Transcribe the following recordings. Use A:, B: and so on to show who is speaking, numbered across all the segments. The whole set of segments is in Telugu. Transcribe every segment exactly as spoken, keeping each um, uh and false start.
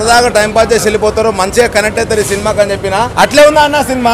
A: సరదాగా టైం పాస్ చేసి వెళ్ళిపోతారు, మంచిగా కనెక్ట్ అవుతారు ఈ సినిమాకి అని చెప్పిన. అట్లే ఉందా అన్న సినిమా?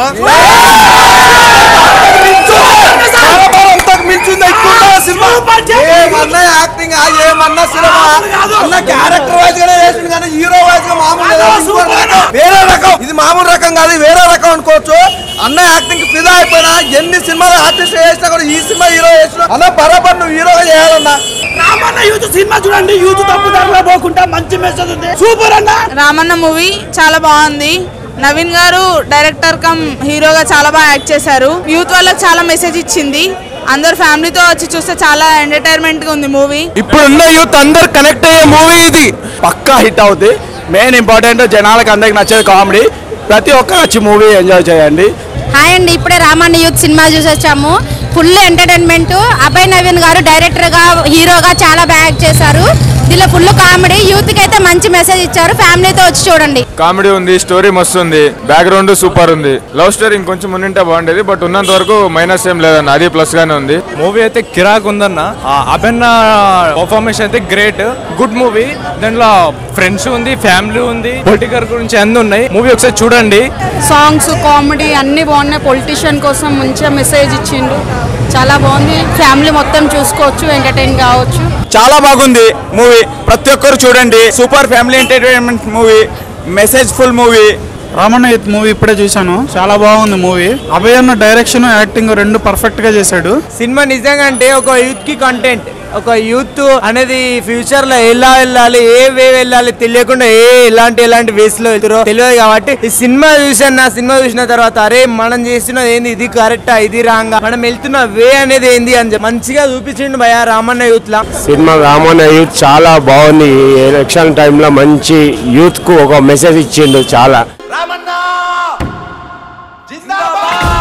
A: ఏమన్నా యాక్టింగ్ ఏమన్నా సినిమా అన్న క్యారెక్టర్ వైజ్ గా చేసింది కానీ హీరో వైజ్ గా మామూలు వేరే రకం. ఇది మామూలు రకం కాదు, వేరే రకం అనుకోవచ్చు. అన్న యాక్టింగ్ ఫిదా అయిపోయినా ఎన్ని సినిమాలు ఆర్టిస్ట్ చేసినా కూడా ఈ సినిమా హీరో చేసిన అన్న బరాబర్ నువ్వు హీరోగా చేయాలన్నా.
B: రామన్న యూత్ సినిమా చూడండి, యూత్ తప్పుదారిలో పోకుండా మంచి మెసేజ్ ఉంది. సూపర్ అన్న.
C: రామన్న మూవీ చాలా బాగుంది. నవీన్ గారు డైరెక్టర్ కమ్ హీరోగా చాలా బాగా యాక్ట్ చేశారు. యూత్ వాళ్ళకి చాలా మెసేజ్ ఇచ్చింది. అందరు ఫ్యామిలీతో వచ్చి చూస్తే చాలా ఎంటర్టైన్మెంట్ గా ఉంది మూవీ.
D: ఇప్పుడున్న యూత్ అందరు కనెక్ట్ అయ్యే మూవీ ఇది. పక్కా హిట్ అవుతుంది. మెయిన్ ఇంపార్టెంట్ జనాలకు అందరికి నచ్చేది కామెడీ. ప్రతి ఒక్కరు వచ్చి మూవీ ఎంజాయ్ చేయండి.
E: హాయ్ అండి, ఇప్పుడే రామన్న యూత్ సినిమా చూసి వచ్చాము. Full entertainment. అభయ్ నవీన్ గారు డైరెక్టర్ గా హీరోగా చాలా బాగా యాక్ట్ చేశారు. దీనిలో ఫుల్ కామెడీ. యూత్ కి అయితే మంచి మెసేజ్ ఇచ్చారు. ఫ్యామిలీతో వచ్చి చూడండి.
F: కామెడీ ఉంది, స్టోరీ మస్తు ఉంది, బ్యాక్గ్రౌండ్ సూపర్ ఉంది. లవ్ స్టోరీ ఇంకొంచెం ఉంటే బాగుండేది, బట్ ఉన్నంత వరకు మైనస్ ఏం లేదన్న, అది ప్లస్ గానే ఉంది.
D: మూవీ అయితే కిరాక్ ఉందన్న. అభిన్న పర్ఫార్మెన్స్ అయితే గ్రేట్, గుడ్ మూవీ. దాంట్లో ఫ్రెండ్స్ ఉంది, ఫ్యామిలీ ఉంది, పొలిటికల్ గురించి అన్ని ఉన్నాయి. మూవీ ఒకసారి చూడండి.
C: సాంగ్స్, కామెడీ అన్ని బాగున్నాయి. పొలిటీషియన్ కోసం మంచిగా మెసేజ్ ఇచ్చిండు. చాలా బాగుంది. ఫ్యామిలీ మొత్తం చూసుకోవచ్చు, ఎంటర్టైన్ కావచ్చు.
D: చాలా బాగుంది మూవీ, ప్రతి ఒక్కరు చూడండి. Super family entertainment movie, message full movie.
G: Ramanna youth movie ఇప్పుడే చూశాను, చాలా బాగుంది మూవీ. అభయ్ అన్న డైరెక్షన్, యాక్టింగ్ రెండు పర్ఫెక్ట్ గా చేశాడు.
H: సినిమా నిజంగా అంటే ఒక యూత్ కి కంటెంట్. ఒక యూత్ అనేది ఫ్యూచర్ లో ఎలా వెళ్ళాలి, ఏ వే వెళ్ళాలి తెలియకుండా ఏ ఎలాంటి ఎలాంటి వేస్ లో వెళ్తారో తెలియదు. కాబట్టి ఈ సినిమా చూసాను. నా సినిమా చూసిన తర్వాత అరే మనం చేస్తున్నది ఏంది, ఇది కరెక్టా, ఇది రాంగా, మనం వెళ్తున్న వే అనేది ఏంది అని మంచిగా చూపించిండు భయ రామన్న యూత్ లా.
I: సినిమా రామన్న యూత్ చాలా బాగుంది. ఎలక్షన్ టైంలో మంచి యూత్ కు ఒక మెసేజ్ ఇచ్చిండు చాలా.
A: రామన్న జిందాబాద్.